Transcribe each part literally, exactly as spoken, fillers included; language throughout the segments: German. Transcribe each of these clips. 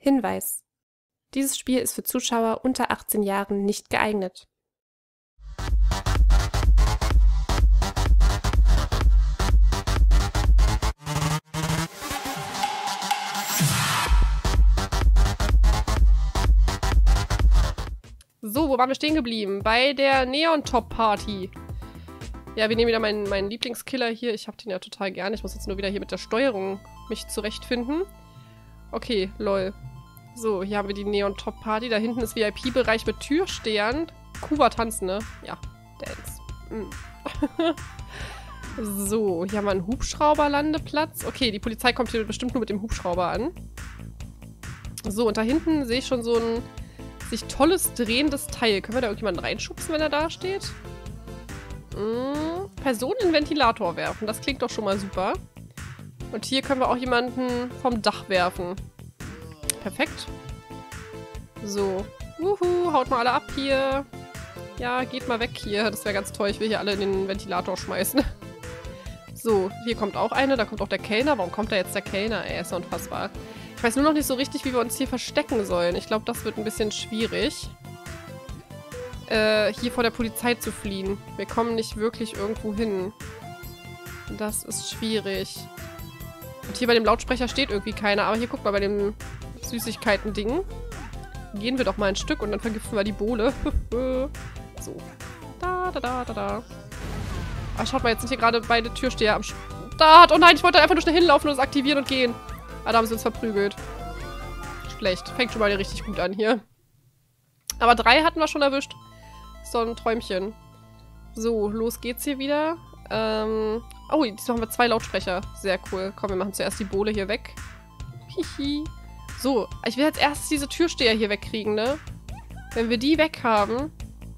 Hinweis: Dieses Spiel ist für Zuschauer unter achtzehn Jahren nicht geeignet. So, wo waren wir stehen geblieben? Bei der Neon-Top-Party. Ja, wir nehmen wieder meinen, meinen Lieblingskiller hier. Ich habe den ja total gern. Ich muss jetzt nur wieder hier mit der Steuerung mich zurechtfinden. Okay, lol. So, hier haben wir die Neon-Top-Party. Da hinten ist V I P-Bereich mit Türstehern. Kuba tanzen, ne? Ja, Dance. Mm. So, hier haben wir einen Hubschrauberlandeplatz. Okay, die Polizei kommt hier bestimmt nur mit dem Hubschrauber an. So, und da hinten sehe ich schon so ein sich tolles drehendes Teil. Können wir da irgendjemanden reinschubsen, wenn er da steht? Hm, Person in den Ventilator werfen. Das klingt doch schon mal super. Und hier können wir auch jemanden vom Dach werfen. Perfekt. So. Wuhu, haut mal alle ab hier. Ja, geht mal weg hier. Das wäre ganz toll. Ich will hier alle in den Ventilator schmeißen. So, hier kommt auch eine. Da kommt auch der Kellner. Warum kommt da jetzt der Kellner? Ey, ist ja unfassbar. Ich weiß nur noch nicht so richtig, wie wir uns hier verstecken sollen. Ich glaube, das wird ein bisschen schwierig. Äh, hier vor der Polizei zu fliehen. Wir kommen nicht wirklich irgendwo hin. Das ist schwierig. Und hier bei dem Lautsprecher steht irgendwie keiner. Aber hier, guck mal, bei dem Süßigkeiten-Ding. Gehen wir doch mal ein Stück und dann vergiften wir die Bohle. So. Da, da, da, da, da. Ah, schaut mal, jetzt sind hier gerade beide Türsteher am Start. Oh nein, ich wollte einfach nur schnell hinlaufen und es aktivieren und gehen. Ah, da haben sie uns verprügelt. Schlecht. Fängt schon mal richtig gut an hier. Aber drei hatten wir schon erwischt. Ist doch ein Träumchen. So, los geht's hier wieder. Ähm. Oh, jetzt haben wir zwei Lautsprecher. Sehr cool. Komm, wir machen zuerst die Bohle hier weg. Hihi. So, ich will jetzt erst diese Türsteher hier wegkriegen, ne? Wenn wir die weg haben.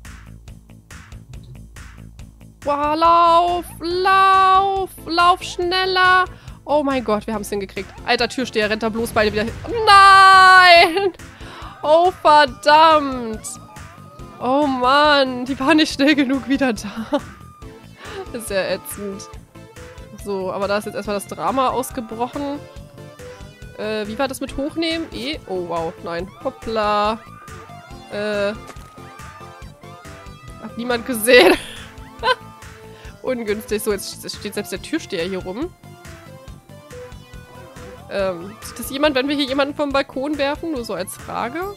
Wow, lauf! Lauf! Lauf schneller! Oh mein Gott, wir haben es hingekriegt. Alter Türsteher, rennt da bloß beide wieder hin. Nein! Oh, verdammt! Oh Mann, die waren nicht schnell genug wieder da. Das ist ja ätzend. So, aber da ist jetzt erstmal das Drama ausgebrochen. Äh, wie war das mit Hochnehmen? E? Oh, wow, nein. Hoppla. Äh. Hat niemand gesehen. Ungünstig. So, jetzt steht selbst der Türsteher hier rum. Ähm, sieht das jemand, wenn wir hier jemanden vom Balkon werfen? Nur so als Frage.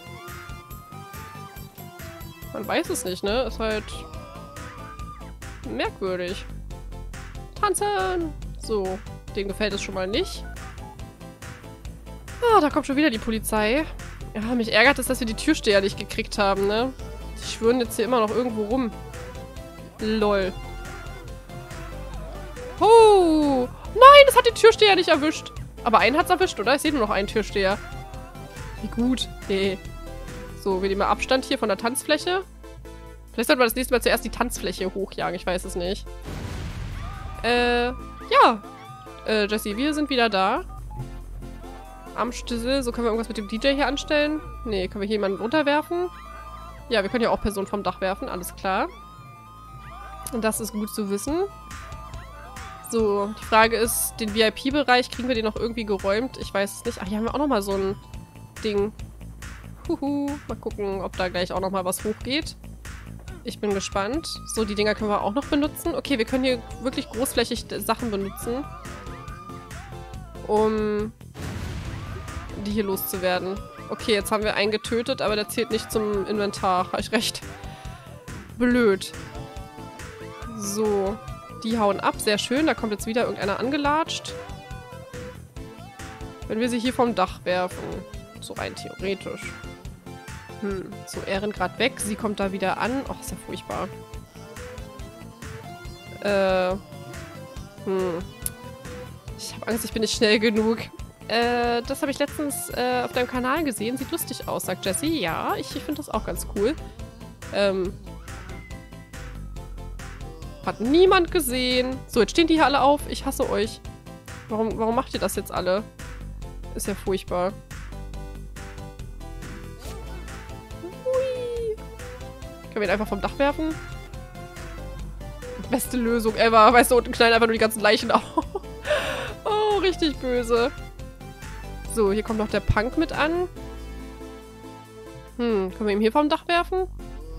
Man weiß es nicht, ne? Ist halt merkwürdig. Tanzen! So, dem gefällt es schon mal nicht. Ah, da kommt schon wieder die Polizei. Ja, mich ärgert es, dass wir die Türsteher nicht gekriegt haben, ne? Die schwören jetzt hier immer noch irgendwo rum. Lol. Oh! Nein, das hat die Türsteher nicht erwischt. Aber einen hat's erwischt, oder? Ich sehe nur noch einen Türsteher. Wie gut. Nee. So, wir nehmen mal Abstand hier von der Tanzfläche. Vielleicht sollten wir das nächste Mal zuerst die Tanzfläche hochjagen. Ich weiß es nicht. Äh, ja. Äh, Jessie, wir sind wieder da. Am Stissel. So, können wir irgendwas mit dem D J hier anstellen? Nee, können wir hier jemanden runterwerfen? Ja, wir können ja auch Personen vom Dach werfen. Alles klar. Und das ist gut zu wissen. So, die Frage ist, den V I P-Bereich, kriegen wir den noch irgendwie geräumt? Ich weiß es nicht. Ach, hier haben wir auch nochmal so ein Ding. Huhu. Mal gucken, ob da gleich auch nochmal was hochgeht. Ich bin gespannt. So, die Dinger können wir auch noch benutzen. Okay, wir können hier wirklich großflächig Sachen benutzen. Um die hier loszuwerden. Okay, jetzt haben wir einen getötet, aber der zählt nicht zum Inventar. Habe ich recht. Blöd. So. Die hauen ab. Sehr schön. Da kommt jetzt wieder irgendeiner angelatscht. Wenn wir sie hier vom Dach werfen. So rein theoretisch. Hm. So, er rennt gerade weg. Sie kommt da wieder an. Ach, ist ja furchtbar. Äh. Hm. Ich habe Angst, ich bin nicht schnell genug. Äh, das habe ich letztens äh, auf deinem Kanal gesehen. Sieht lustig aus, sagt Jessie. Ja, ich, ich finde das auch ganz cool. Ähm. Hat niemand gesehen. So, jetzt stehen die hier alle auf. Ich hasse euch. Warum, warum macht ihr das jetzt alle? Ist ja furchtbar. Hui. Können wir ihn einfach vom Dach werfen? Beste Lösung ever. Weißt du, unten knallen einfach nur die ganzen Leichen auf. Oh, richtig böse. So, hier kommt noch der Punk mit an. Hm, können wir ihm hier vom Dach werfen?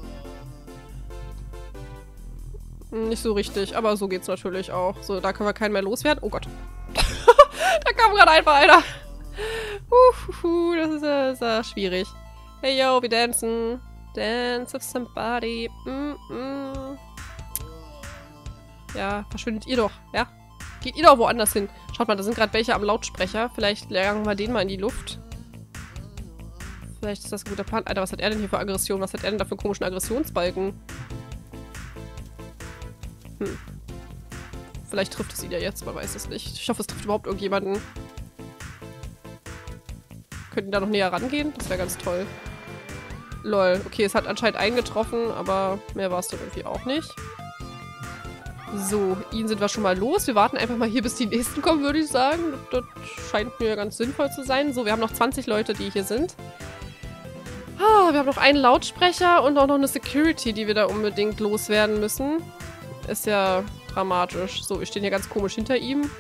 Hm, nicht so richtig, aber so geht's natürlich auch. So, da können wir keinen mehr loswerden. Oh Gott. Da kam gerade einfach einer. Uhuhu, das ist ja, ist ja schwierig. Hey yo, wir dancen. Dance with somebody. Mm -mm. Ja, verschwindet ihr doch, ja? Geht ihr doch woanders hin. Schaut mal, da sind gerade welche am Lautsprecher. Vielleicht jagen wir den mal in die Luft. Vielleicht ist das ein guter Plan. Alter, was hat er denn hier für Aggression? Was hat er denn da für komischen Aggressionsbalken? Hm. Vielleicht trifft es ihn ja jetzt, man weiß es nicht. Ich hoffe, es trifft überhaupt irgendjemanden. Könnten da noch näher rangehen? Das wäre ganz toll. Lol. Okay, es hat anscheinend eingetroffen, aber mehr war es dann irgendwie auch nicht. So, ihn sind wir schon mal los. Wir warten einfach mal hier, bis die nächsten kommen, würde ich sagen. Das, das scheint mir ganz sinnvoll zu sein. So, wir haben noch zwanzig Leute, die hier sind. Ah, wir haben noch einen Lautsprecher und auch noch eine Security, die wir da unbedingt loswerden müssen. Ist ja dramatisch. So, wir stehen hier ganz komisch hinter ihm.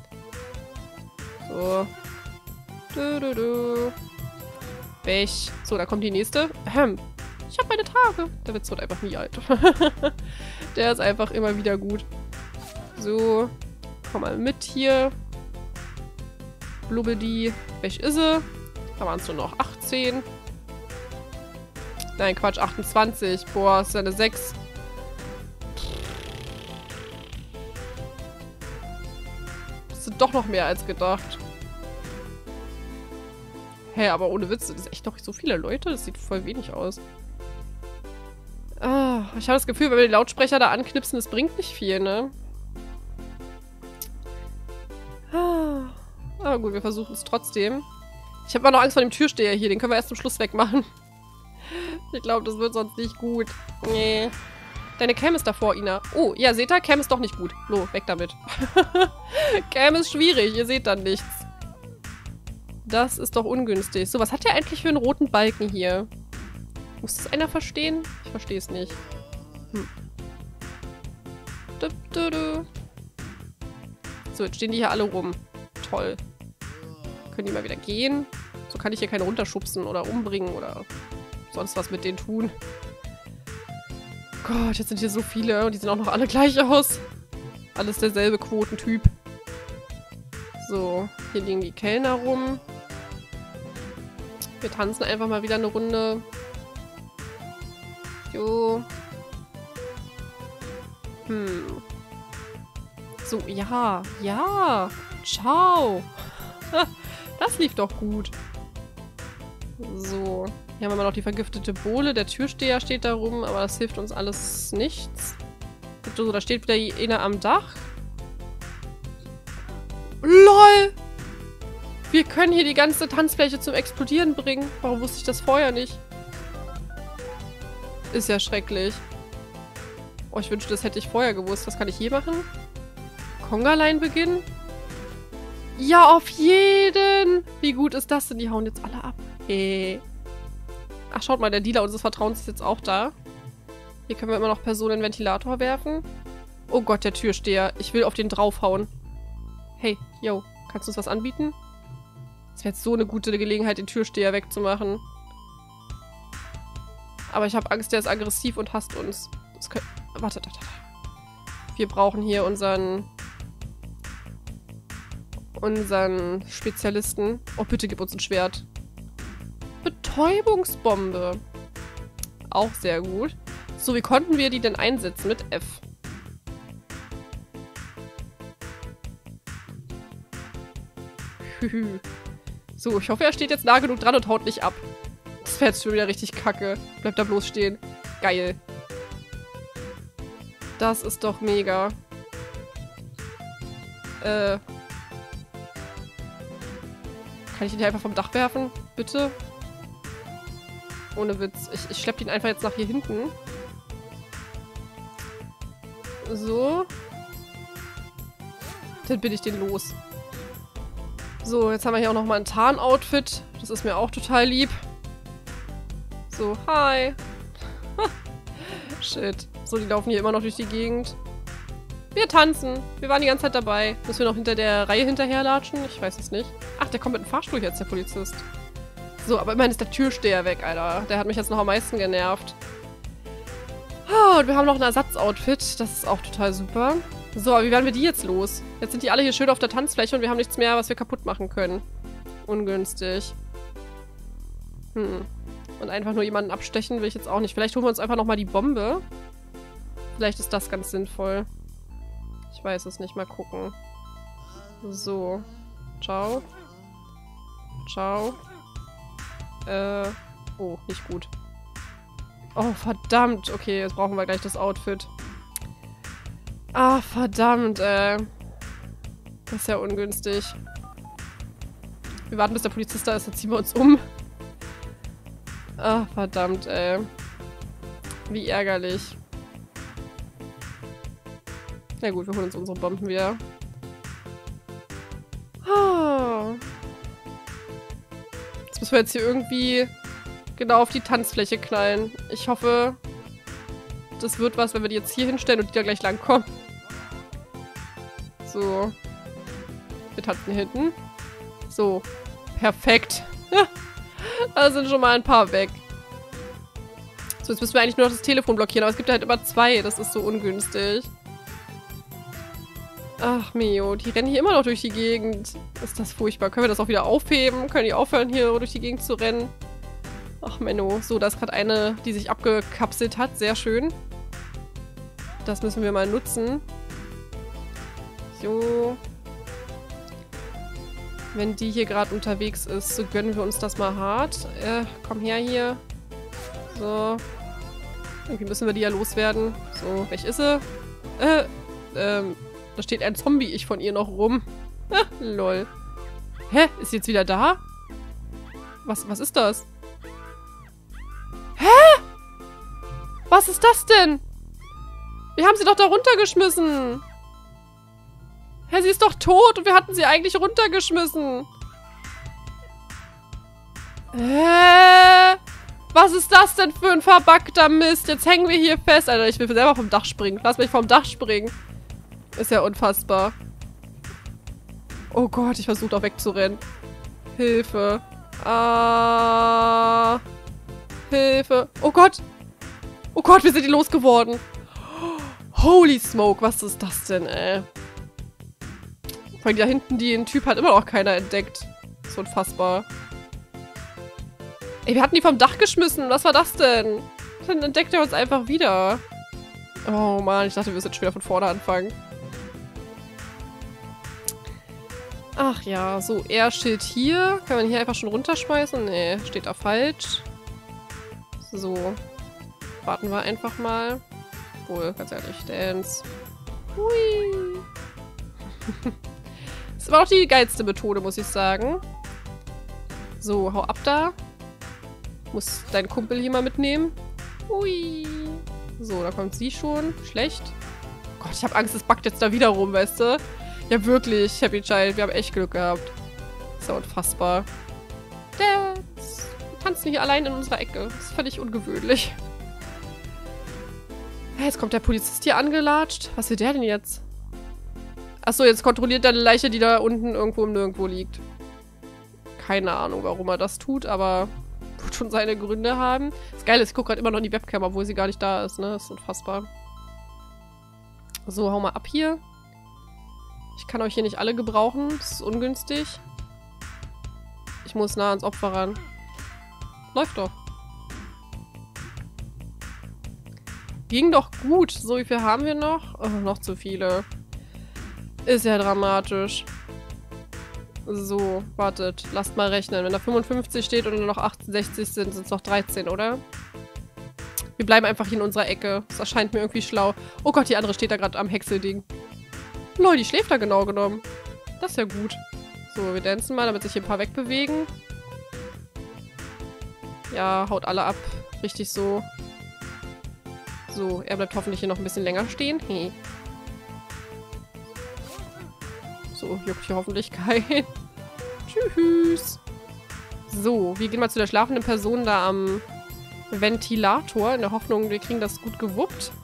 So. Du, du, du. Weg. So, da kommt die nächste. Ahem. Ich habe meine Tage. Der Witz wird einfach nie alt. Der ist einfach immer wieder gut. So. Komm mal mit hier. Blubbedi. Weg ist sie. Da waren es nur noch achtzehn. Nein, Quatsch, achtundzwanzig. Boah, ist ja eine sechs. Das sind doch noch mehr als gedacht. Hä, hey, aber ohne Witz, das ist echt noch so viele Leute. Das sieht voll wenig aus. Ah, ich habe das Gefühl, wenn wir die Lautsprecher da anknipsen, das bringt nicht viel, ne? Ah, aber gut, wir versuchen es trotzdem. Ich habe immer noch Angst vor dem Türsteher hier. Den können wir erst zum Schluss wegmachen. Ich glaube, das wird sonst nicht gut. Nee. Deine Cam ist davor, Ina. Oh, ja, seht ihr? Cam ist doch nicht gut. Lo, weg damit. Cam ist schwierig. Ihr seht dann nichts. Das ist doch ungünstig. So, was hat der eigentlich für einen roten Balken hier? Muss das einer verstehen? Ich verstehe es nicht. Hm. Du, du, du. So, jetzt stehen die hier alle rum. Toll. Können die mal wieder gehen? So kann ich hier keine runterschubsen oder umbringen oder sonst was mit denen tun. Gott, jetzt sind hier so viele und die sehen auch noch alle gleich aus. Alles derselbe Quotentyp. So, hier liegen die Kellner rum. Wir tanzen einfach mal wieder eine Runde. Jo. Hm. So, ja. Ja. Ciao. Das lief doch gut. So. Hier haben wir noch die vergiftete Bohle. Der Türsteher steht da rum, aber das hilft uns alles nichts. So, da steht wieder einer am Dach. LOL! Wir können hier die ganze Tanzfläche zum Explodieren bringen. Warum wusste ich das vorher nicht? Ist ja schrecklich. Oh, ich wünschte, das hätte ich vorher gewusst. Was kann ich hier machen? Conga-Line beginnen? Ja, auf jeden! Wie gut ist das denn? Die hauen jetzt alle ab. Hey. Ach, schaut mal, der Dealer unseres Vertrauens ist jetzt auch da. Hier können wir immer noch Personen in den Ventilator werfen. Oh Gott, der Türsteher. Ich will auf den draufhauen. Hey, yo, kannst du uns was anbieten? Das wäre jetzt so eine gute Gelegenheit, den Türsteher wegzumachen. Aber ich habe Angst, der ist aggressiv und hasst uns. Das können... Warte, warte, warte. Wir brauchen hier unseren... unseren Spezialisten. Oh, bitte gib uns ein Schwert. Betäubungsbombe. Auch sehr gut. So, wie konnten wir die denn einsetzen? Mit F. So, ich hoffe, er steht jetzt nah genug dran und haut nicht ab. Das wäre jetzt schon wieder richtig kacke. Bleibt da bloß stehen. Geil. Das ist doch mega. Äh. Kann ich ihn hier einfach vom Dach werfen? Bitte? Ohne Witz. Ich, ich schleppe ihn einfach jetzt nach hier hinten. So. Dann bin ich den los. So, jetzt haben wir hier auch nochmal ein Tarn-Outfit. Das ist mir auch total lieb. So, hi. Shit. So, die laufen hier immer noch durch die Gegend. Wir tanzen. Wir waren die ganze Zeit dabei. Müssen wir noch hinter der Reihe hinterherlatschen? Ich weiß es nicht. Ach, der kommt mit dem Fahrstuhl jetzt, der Polizist. So, aber immerhin ist der Türsteher weg, Alter. Der hat mich jetzt noch am meisten genervt. Oh, und wir haben noch ein Ersatzoutfit. Das ist auch total super. So, aber wie werden wir die jetzt los? Jetzt sind die alle hier schön auf der Tanzfläche und wir haben nichts mehr, was wir kaputt machen können. Ungünstig. Hm. Und einfach nur jemanden abstechen will ich jetzt auch nicht. Vielleicht holen wir uns einfach nochmal die Bombe. Vielleicht ist das ganz sinnvoll. Ich weiß es nicht. Mal gucken. So. Ciao. Ciao. Äh. Oh, nicht gut. Oh, verdammt. Okay, jetzt brauchen wir gleich das Outfit. Ah, verdammt, ey. Das ist ja ungünstig. Wir warten, bis der Polizist da ist, dann ziehen wir uns um. Ah, verdammt, ey. Wie ärgerlich. Na gut, wir holen uns unsere Bomben wieder. Ah. Jetzt müssen wir jetzt hier irgendwie genau auf die Tanzfläche knallen. Ich hoffe, das wird was, wenn wir die jetzt hier hinstellen und die da gleich lang kommen. So. Wir tanzen hier hinten. So. Perfekt. Da sind schon mal ein paar weg. So, jetzt müssen wir eigentlich nur noch das Telefon blockieren, aber es gibt halt immer zwei. Das ist so ungünstig. Ach, Mio, die rennen hier immer noch durch die Gegend. Ist das furchtbar. Können wir das auch wieder aufheben? Können die aufhören, hier durch die Gegend zu rennen? Ach, Menno. So, da ist gerade eine, die sich abgekapselt hat. Sehr schön. Das müssen wir mal nutzen. So. Wenn die hier gerade unterwegs ist, so gönnen wir uns das mal hart. Äh, komm her hier. So. Irgendwie müssen wir die ja loswerden. So, welch ist sie? Äh, ähm, da steht ein Zombie-Ich von ihr noch rum. Ah, lol. Hä? Ist sie jetzt wieder da? Was, was ist das? Hä? Was ist das denn? Wir haben sie doch da runtergeschmissen. Hä, sie ist doch tot und wir hatten sie eigentlich runtergeschmissen. Hä? Was ist das denn für ein verbuggter Mist? Jetzt hängen wir hier fest. Alter, ich will selber vom Dach springen. Lass mich vom Dach springen. Ist ja unfassbar. Oh Gott, ich versuche doch wegzurennen. Hilfe. Ah. Hilfe. Oh Gott. Oh Gott, wir sind die losgeworden. Holy smoke, was ist das denn, ey? Vor allem da hinten, den Typ hat immer noch keiner entdeckt. Das ist unfassbar. Ey, wir hatten die vom Dach geschmissen. Was war das denn? Dann entdeckt er uns einfach wieder. Oh Mann, ich dachte, wir müssen jetzt wieder von vorne anfangen. Ach ja, so, R-Schild hier. Kann man hier einfach schon runterschmeißen? Nee, steht da falsch. So. Warten wir einfach mal. Obwohl, ganz ehrlich, Dance. Hui. Das war auch die geilste Methode, muss ich sagen. So, hau ab da. Muss deinen Kumpel hier mal mitnehmen. Hui. So, da kommt sie schon. Schlecht. Oh Gott, ich habe Angst, es backt jetzt da wieder rum, weißt du? Ja, wirklich, Happy Child. Wir haben echt Glück gehabt. Ist ja unfassbar. Dance. Wir tanzen hier allein in unserer Ecke. Das ist völlig ungewöhnlich. Jetzt kommt der Polizist hier angelatscht. Was will der denn jetzt? Achso, jetzt kontrolliert er eine Leiche, die da unten irgendwo im Nirgendwo liegt. Keine Ahnung, warum er das tut, aber wird schon seine Gründe haben. Das Geile ist, ich gucke gerade immer noch in die Webcam, obwohl sie gar nicht da ist, ne? Das ist unfassbar. So, hau mal ab hier. Ich kann euch hier nicht alle gebrauchen. Das ist ungünstig. Ich muss nah ans Opfer ran. Läuft doch. Ging doch gut. So, wie viel haben wir noch? Oh, noch zu viele. Ist ja dramatisch. So, wartet. Lasst mal rechnen. Wenn da fünfundfünfzig steht und nur noch achtundsechzig sind, sind es noch dreizehn, oder? Wir bleiben einfach hier in unserer Ecke. Das erscheint mir irgendwie schlau. Oh Gott, die andere steht da gerade am Häckselding. Lol, die schläft da genau genommen. Das ist ja gut. So, wir dancen mal, damit sich hier ein paar wegbewegen. Ja, haut alle ab. Richtig so. So, er bleibt hoffentlich hier noch ein bisschen länger stehen. Hey. So, juckt hier hoffentlich kein. Tschüss. So, wir gehen mal zu der schlafenden Person da am Ventilator. In der Hoffnung, wir kriegen das gut gewuppt.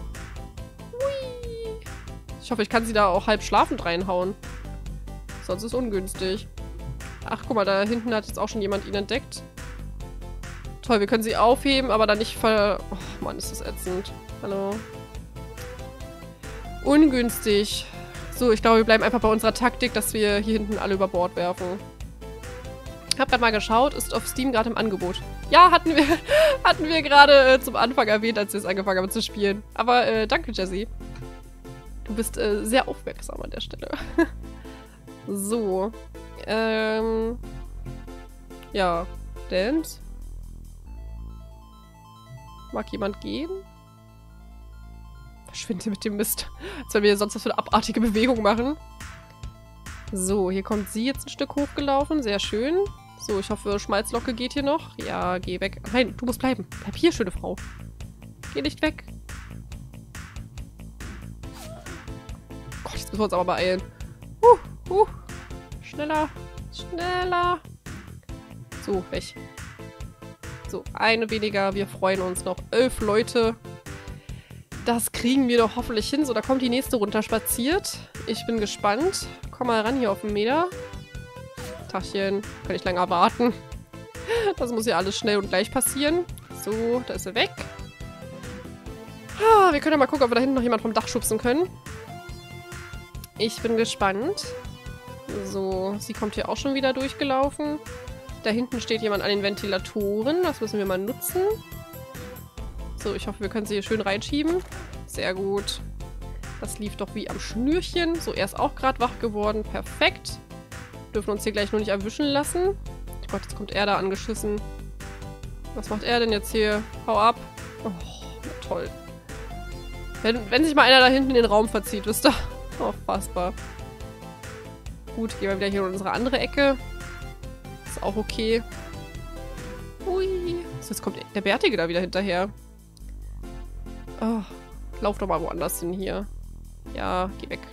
Hui. Ich hoffe, ich kann sie da auch halb schlafend reinhauen. Sonst ist es ungünstig. Ach, guck mal, da hinten hat jetzt auch schon jemand ihn entdeckt. Toll, wir können sie aufheben, aber dann nicht ver... Oh Mann, ist das ätzend. Hallo. Ungünstig. So, ich glaube, wir bleiben einfach bei unserer Taktik, dass wir hier hinten alle über Bord werfen. Hab grad mal geschaut, ist auf Steam gerade im Angebot. Ja, hatten wir, hatten wir gerade äh, zum Anfang erwähnt, als wir es angefangen haben zu spielen. Aber äh, danke, Jessie. Du bist äh, sehr aufmerksam an der Stelle. So. Ähm. Ja. Dance. Mag jemand gehen? Verschwinde mit dem Mist. Als wenn wir sonst was für eine abartige Bewegung machen. So, hier kommt sie jetzt ein Stück hochgelaufen. Sehr schön. So, ich hoffe, Schmalzlocke geht hier noch. Ja, geh weg. Nein, du musst bleiben. Bleib hier, schöne Frau. Geh nicht weg. Gott, jetzt müssen wir uns aber beeilen. Uh, uh. Schneller. Schneller. So, weg. So, eine weniger. Wir freuen uns noch. Elf Leute. Das kriegen wir doch hoffentlich hin. So, da kommt die nächste runterspaziert. Ich bin gespannt. Komm mal ran hier auf den Meter. Tachchen. Kann ich lange warten. Das muss ja alles schnell und gleich passieren. So, da ist er weg. Ah, wir können ja mal gucken, ob wir da hinten noch jemand vom Dach schubsen können. Ich bin gespannt. So, sie kommt hier auch schon wieder durchgelaufen. Da hinten steht jemand an den Ventilatoren. Das müssen wir mal nutzen. So, ich hoffe, wir können sie hier schön reinschieben. Sehr gut. Das lief doch wie am Schnürchen. So, er ist auch gerade wach geworden. Perfekt. Dürfen uns hier gleich nur nicht erwischen lassen. Oh Gott, jetzt kommt er da angeschissen. Was macht er denn jetzt hier? Hau ab. Oh, toll. Wenn, wenn sich mal einer da hinten in den Raum verzieht, wisst ihr? Oh, fassbar. Gut, gehen wir wieder hier in unsere andere Ecke. Ist auch okay. Ui. So, jetzt kommt der Bärtige da wieder hinterher. Oh, lauf doch mal woanders hin hier. Ja, geh weg.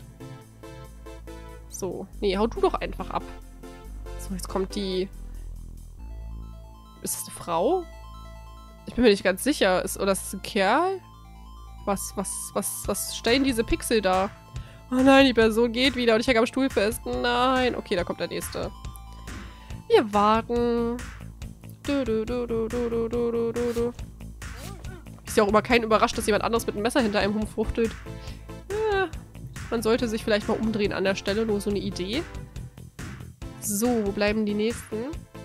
So. Nee, hau du doch einfach ab. So, jetzt kommt die... Ist das eine Frau? Ich bin mir nicht ganz sicher. Ist, oder ist das ein Kerl? Was, was, was, was stellen diese Pixel da? Oh nein, die Person geht wieder und ich hänge am Stuhl fest. Nein. Okay, da kommt der nächste. Wir warten. Du, du, du, du, du, du, du, du, du. Ist ja auch immer kein überrascht, dass jemand anderes mit einem Messer hinter einem rumfuchtelt. Ja, man sollte sich vielleicht mal umdrehen an der Stelle. Nur so eine Idee. So, wo bleiben die nächsten?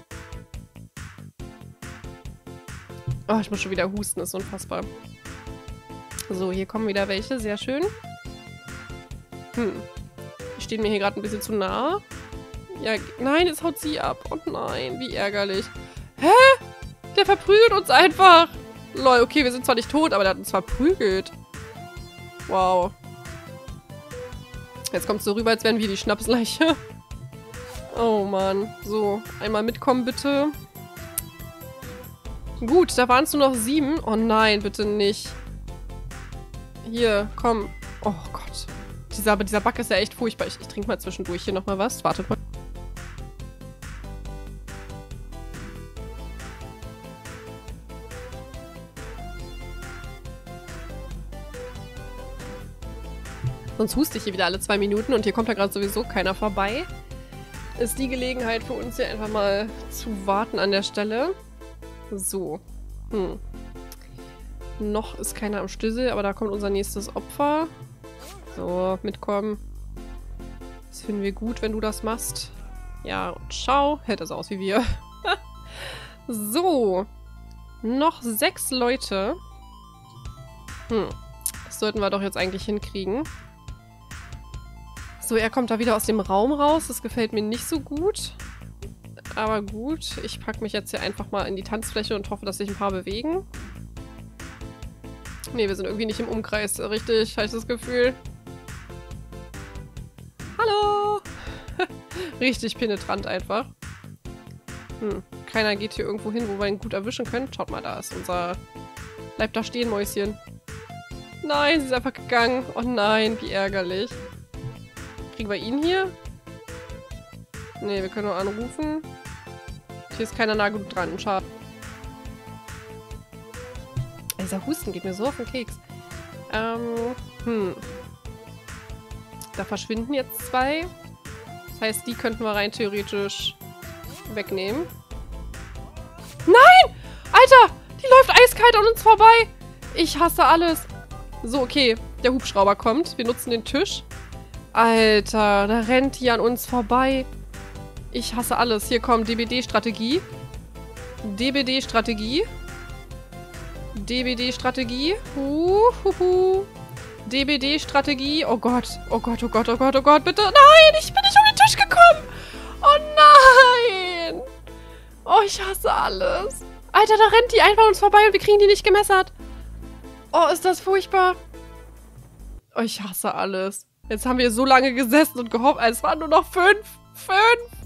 Oh, ich muss schon wieder husten. Das ist unfassbar. So, hier kommen wieder welche. Sehr schön. Hm. Die stehen mir hier gerade ein bisschen zu nah. Ja, nein, jetzt haut sie ab. Oh nein, wie ärgerlich. Hä? Der verprügelt uns einfach. Lol, okay, wir sind zwar nicht tot, aber der hat uns verprügelt. Wow. Jetzt kommt es so rüber, als wären wir die Schnapsleiche. Oh Mann. So, einmal mitkommen, bitte. Gut, da waren es nur noch sieben. Oh nein, bitte nicht. Hier, komm. Oh Gott. Dieser, dieser Bug ist ja echt furchtbar. Ich, ich trinke mal zwischendurch hier nochmal was. Wartet mal. Sonst huste ich hier wieder alle zwei Minuten und hier kommt da gerade sowieso keiner vorbei. Ist die Gelegenheit für uns hier einfach mal zu warten an der Stelle. So. Hm. Noch ist keiner am Schlüssel, aber da kommt unser nächstes Opfer. So, mitkommen. Das finden wir gut, wenn du das machst. Ja, und ciao. Hält das aus wie wir. So. Noch sechs Leute. Hm. Das sollten wir doch jetzt eigentlich hinkriegen. So, er kommt da wieder aus dem Raum raus. Das gefällt mir nicht so gut. Aber gut. Ich packe mich jetzt hier einfach mal in die Tanzfläche und hoffe, dass sich ein paar bewegen. Nee, wir sind irgendwie nicht im Umkreis. Richtig, habe ich das Gefühl. Hallo! Richtig penetrant einfach. Hm, keiner geht hier irgendwo hin, wo wir ihn gut erwischen können. Schaut mal, da ist unser... Bleib da stehen, Mäuschen. Nein, sie ist einfach gegangen. Oh nein, wie ärgerlich. Kriegen wir ihn hier? Nee, wir können nur anrufen. Hier ist keiner nah genug dran. Schade. Dieser Husten geht mir so auf den Keks. Ähm, hm. Da verschwinden jetzt zwei. Das heißt, die könnten wir rein theoretisch Wegnehmen. Nein! Alter! Die läuft eiskalt an uns vorbei. Ich hasse alles. So, okay. Der Hubschrauber kommt. Wir nutzen den Tisch. Alter, da rennt die an uns vorbei. Ich hasse alles. Hier kommt D B D-Strategie. D B D-Strategie. D B D-Strategie. Huhuhu. D B D-Strategie. Oh Gott. Oh Gott, oh Gott, oh Gott, oh Gott. Bitte. Nein, ich bin nicht um den Tisch gekommen. Oh nein. Oh, ich hasse alles. Alter, da rennt die einfach an uns vorbei und wir kriegen die nicht gemessert. Oh, ist das furchtbar. Oh, ich hasse alles. Jetzt haben wir so lange gesessen und gehofft. Es waren nur noch fünf. Fünf.